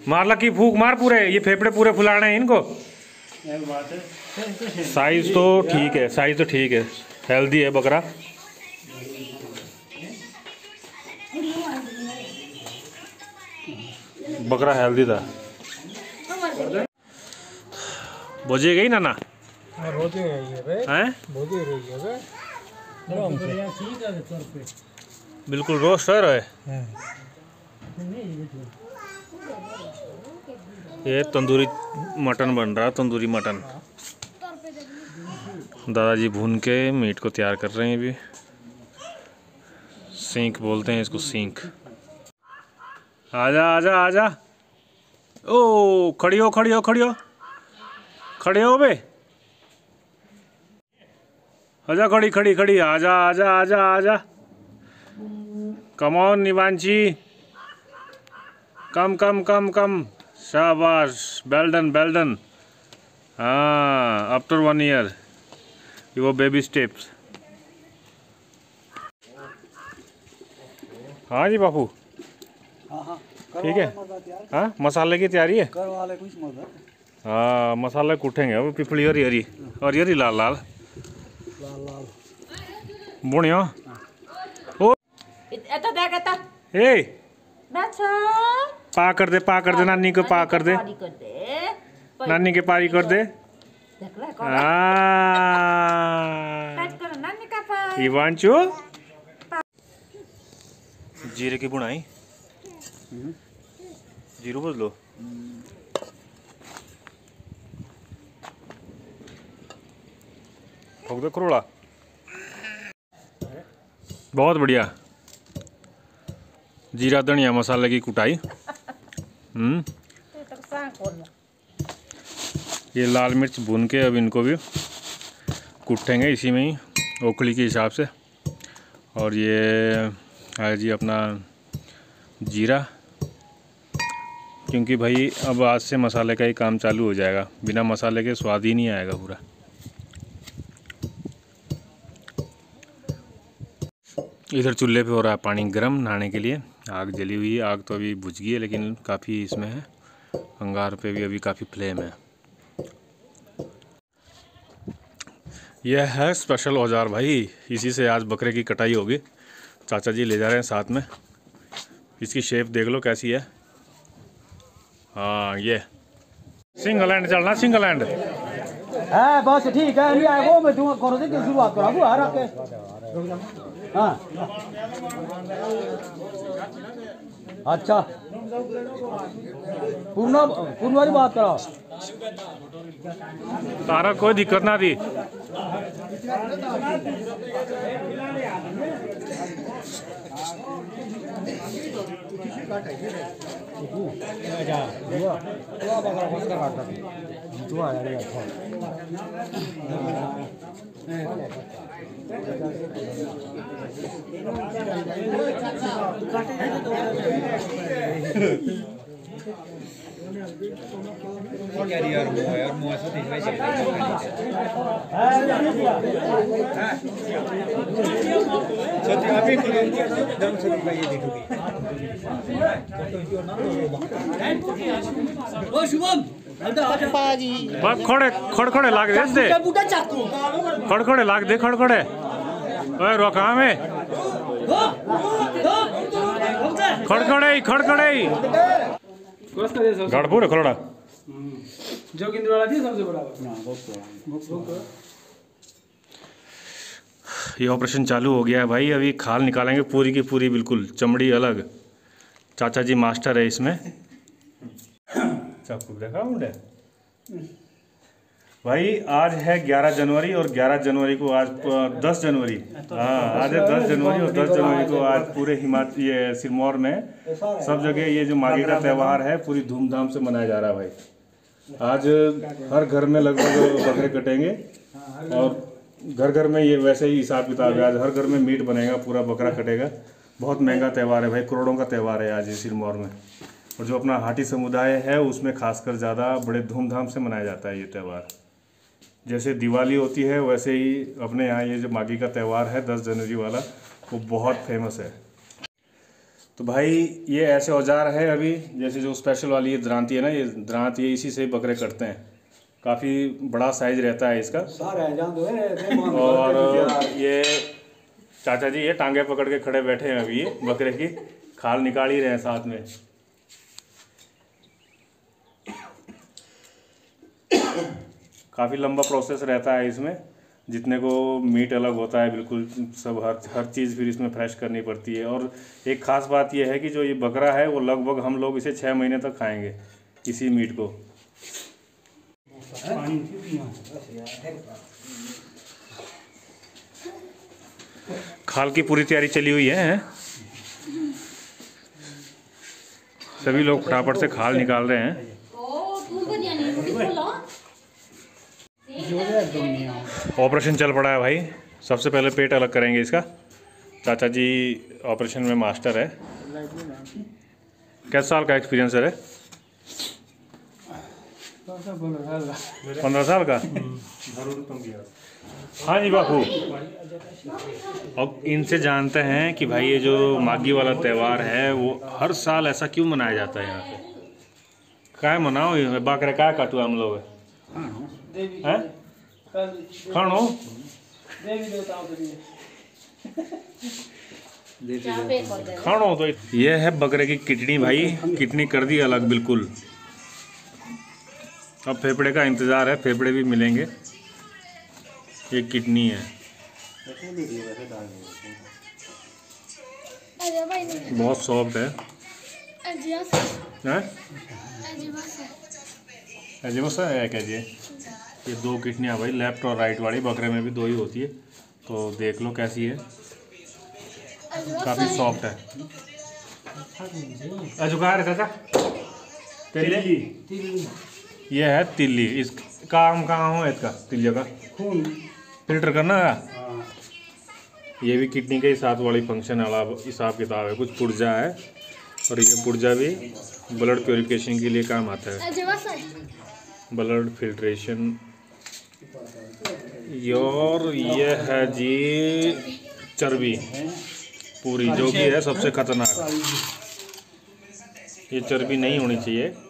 मार लकी फूक मार पूरे, ये फेफड़े पूरे फुलाने हैं इनको। साइज तो ठीक है, साइज तो ठीक है, हेल्दी है बकरा। बकरा हेल्दी था। बोझे गई ना बिल्कुल रोस्ट है रहे। ये तंदूरी मटन बन रहा, तंदूरी मटन। दादाजी भून के मीट को तैयार कर रहे हैं अभी। सींक बोलते हैं इसको, सींक। आजा आजा आजा, ओ खड़ी हो खड़ी हो खड़ी हो खड़े हो बे, आजा खड़ी खड़ी खड़ी, आजा आजा आजा आजा, come on निवांशी, come come come come, शाबाश, वेल डन वेल डन। हाँ, आफ्टर 1 ईयर वो बेबी स्टेप्स। हाँ जी बापू, ठीक है। हाँ, मसाले की तैयारी है। हाँ, मसाले कूटेंगे अब। पिपली हरी हरी और हरी लाल लाल बुनिया। ओ ए पा कर दे नानी को, पा कर दे नानी के, पारी कर दे। इवांचो जीरे की बुनाई, जीरो बोल लो। ठोक दो करोड़ा, बहुत बढ़िया। जीरा धनिया मसाले की कुटाई। ये लाल मिर्च भून के अब इनको भी कूटेंगे इसी में ही, ओखली के हिसाब से। और ये है जी अपना जीरा, क्योंकि भाई अब आज से मसाले का ही काम चालू हो जाएगा, बिना मसाले के स्वाद ही नहीं आएगा पूरा। इधर चूल्हे पे हो रहा है पानी गर्म नहाने के लिए। आग जली हुई है, आग तो अभी बुझ गई है लेकिन काफ़ी इसमें है, अंगार पे भी अभी काफ़ी फ्लेम है। यह है स्पेशल औजार भाई, इसी से आज बकरे की कटाई होगी। चाचा जी ले जा रहे हैं साथ में। इसकी शेप देख लो कैसी है। हाँ, ये सिंगल हैंड चलना, सिंगल हैंड है बस, ठीक है। नहीं आए वो मैं दूंगा, करो से शुरुआत करा वो आ रहा के। हाँ अच्छा, पूर्ण वाली बात करो। तारा कोई दिक्कत ना थी। खड़े खड़खड़े लाग दे, खड़खड़े लाग दे, खड़खड़े रोका में खड़खड़े खड़खड़े गढ़पुर खड़ा जो वाला थी सबसे बड़ा। ये ऑपरेशन चालू हो गया है भाई। अभी खाल निकालेंगे पूरी की पूरी, बिल्कुल चमड़ी अलग। चाचा जी मास्टर है इसमें। चाकू देखा मुंडे भाई। आज है 11 जनवरी और 11 जनवरी को आज 10 जनवरी, हाँ आज है 10 जनवरी और 10 जनवरी को आज पूरे हिमाचल, ये सिरमौर में सब जगह ये जो माघी का त्यौहार है पूरी धूमधाम से मनाया जा रहा है भाई। आज हर घर में लगभग बकरे कटेंगे और घर घर में ये वैसे ही हिसाब किताब है। आज हर घर में मीट बनेगा, पूरा बकरा कटेगा। बहुत महंगा त्यौहार है भाई, करोड़ों का त्यौहार है आज ये सिरमौर में। और जो अपना हाटी समुदाय है उसमें खासकर ज़्यादा बड़े धूमधाम से मनाया जाता है ये त्यौहार। जैसे दिवाली होती है वैसे ही अपने यहाँ ये जो माघी का त्यौहार है 10 जनवरी वाला, वो बहुत फेमस है। तो भाई ये ऐसे औजार है अभी, जैसे जो स्पेशल वाली ये दरांती है ना, ये दरांत ये इसी से बकरे कटते हैं। काफ़ी बड़ा साइज रहता है इसका। और ये चाचा जी ये टांगे पकड़ के खड़े बैठे हैं अभी, ये बकरे की खाल निकाल ही रहे हैं साथ में। काफ़ी लंबा प्रोसेस रहता है इसमें, जितने को मीट अलग होता है बिल्कुल सब, हर चीज़ फिर इसमें फ्रेश करनी पड़ती है। और एक ख़ास बात यह है कि जो ये बकरा है वो लगभग हम लोग इसे 6 महीने तक खाएंगे इसी मीट को। खाल की पूरी तैयारी चली हुई है। सभी लोग फटाफट से खाल निकाल रहे हैं। ऑपरेशन चल पड़ा है भाई। सबसे पहले पेट अलग करेंगे इसका। चाचा जी ऑपरेशन में मास्टर है। कैसे साल का एक्सपीरियंस है? 15 साल का। हाँ जी बापू। अब इनसे जानते हैं कि भाई ये जो माघी वाला त्यौहार है वो हर साल ऐसा क्यों मनाया जाता है यहाँ पे? क्या मनाओ ये बकरे क्या काटू हम लोग हैं? खानो खानो तो ये है बकरे की किडनी भाई। किडनी कर दी अलग बिल्कुल। अब फेफड़े का इंतज़ार है, फेफड़े भी मिलेंगे। ये किडनी है, बहुत सॉफ्ट है। अजीबसा है क्या जी? ये 2 किडनियाँ भाई, लेफ्ट और राइट वाली। बकरे में भी 2 ही होती है, तो देख लो कैसी है। काफ़ी सॉफ्ट है। कहाँ है चाचा? तिल्ली। ये है तिल्ली। इस काम कहाँ हो इसका? तिल्ली का खून फिल्टर करना है। ये भी किडनी के साथ वाली फंक्शन वाला हिसाब किताब है। कुछ पुर्जा है और ये पुर्जा भी ब्लड प्योरिफिकेशन के लिए काम आता है, ब्लड फिल्ट्रेशन। और ये है जी चर्बी पूरी, जो कि है सबसे खतरनाक। ये चर्बी नहीं होनी चाहिए।